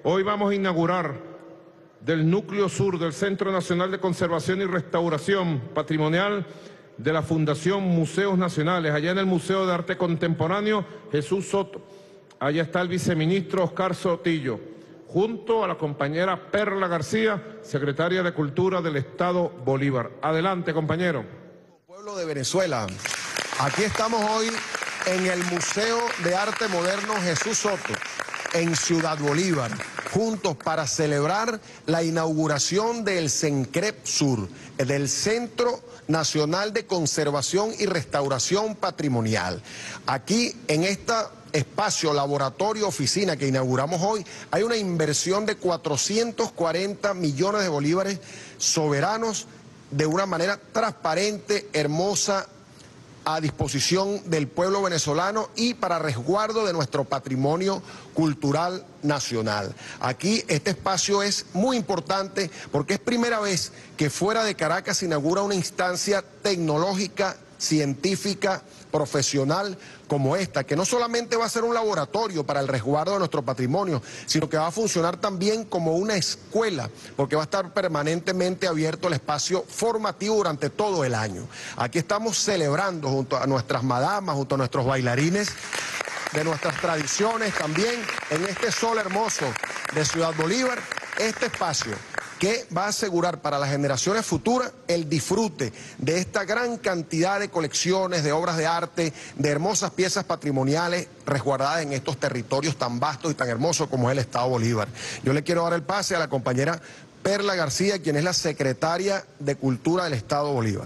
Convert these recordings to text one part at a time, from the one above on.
Hoy vamos a inaugurar del núcleo sur del Centro Nacional de Conservación y Restauración Patrimonial de la Fundación Museos Nacionales, allá en el Museo de Arte Contemporáneo Jesús Soto. Allá está el viceministro Oscar Sotillo, junto a la compañera Perla García, secretaria de Cultura del Estado Bolívar. Adelante, compañero. Pueblo de Venezuela, aquí estamos hoy en el Museo de Arte Moderno Jesús Soto, en Ciudad Bolívar, juntos para celebrar la inauguración del CENCREP Sur, del Centro Nacional de Conservación y Restauración Patrimonial. Aquí, en esta espacio, laboratorio, oficina que inauguramos hoy, hay una inversión de 440 millones de bolívares soberanos de una manera transparente, hermosa, a disposición del pueblo venezolano y para resguardo de nuestro patrimonio cultural nacional. Aquí este espacio es muy importante porque es primera vez que fuera de Caracas se inaugura una instancia tecnológica, científica, profesional como esta, que no solamente va a ser un laboratorio para el resguardo de nuestro patrimonio, sino que va a funcionar también como una escuela, porque va a estar permanentemente abierto el espacio formativo durante todo el año. Aquí estamos celebrando junto a nuestras madamas, junto a nuestros bailarines, de nuestras tradiciones también, en este sol hermoso de Ciudad Bolívar, este espacio que va a asegurar para las generaciones futuras el disfrute de esta gran cantidad de colecciones, de obras de arte, de hermosas piezas patrimoniales resguardadas en estos territorios tan vastos y tan hermosos como es el Estado Bolívar. Yo le quiero dar el pase a la compañera Perla García, quien es la secretaria de Cultura del Estado Bolívar.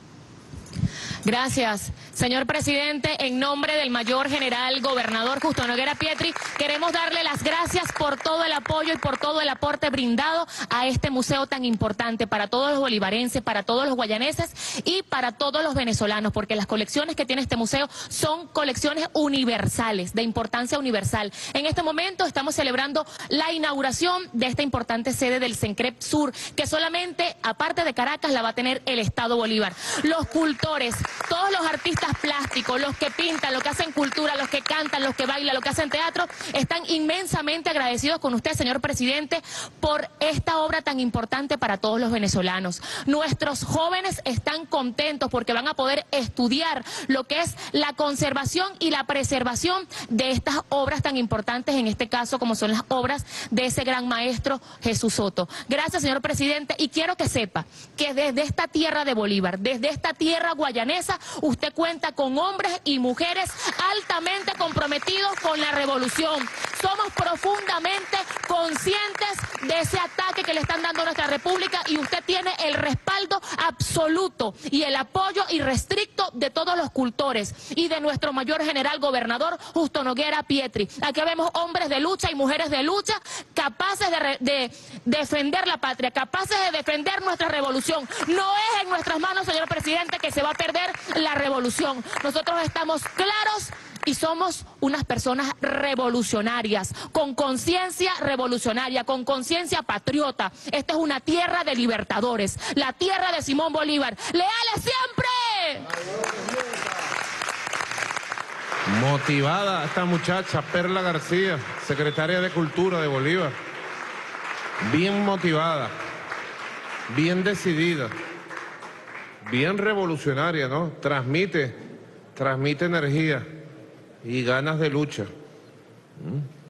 Gracias, señor presidente. En nombre del mayor general gobernador Justo Noguera Pietri, queremos darle las gracias por todo el apoyo y por todo el aporte brindado a este museo tan importante para todos los bolivarenses, para todos los guayaneses y para todos los venezolanos, porque las colecciones que tiene este museo son colecciones universales, de importancia universal. En este momento estamos celebrando la inauguración de esta importante sede del CENCREP Sur, que solamente, aparte de Caracas, la va a tener el Estado Bolívar. Los cultores, todos los artistas plásticos, los que pintan, los que hacen cultura, los que cantan, los que bailan, los que hacen teatro, están inmensamente agradecidos con usted, señor presidente, por esta obra tan importante para todos los venezolanos. Nuestros jóvenes están contentos porque van a poder estudiar lo que es la conservación y la preservación de estas obras tan importantes, en este caso como son las obras de ese gran maestro Jesús Soto. Gracias, señor presidente, y quiero que sepa que desde esta tierra de Bolívar, desde esta tierra guayanesa, usted cuenta con hombres y mujeres altamente comprometidos con la revolución. Somos profundamente conscientes de ese ataque que le están dando a nuestra república y usted tiene el respaldo absoluto y el apoyo irrestricto de todos los cultores y de nuestro mayor general gobernador Justo Noguera Pietri. Aquí vemos hombres de lucha y mujeres de lucha capaces de defender la patria, capaces de defender nuestra revolución. No es en nuestras manos, señor presidente, que se va a perder la revolución. Nosotros estamos claros y somos unas personas revolucionarias, con conciencia revolucionaria, con conciencia patriota. Esta es una tierra de libertadores, la tierra de Simón Bolívar. ¡Leales siempre! Motivada esta muchacha, Perla García, secretaria de Cultura de Bolívar. Bien motivada, bien decidida, bien revolucionaria, ¿no? Transmite energía y ganas de lucha.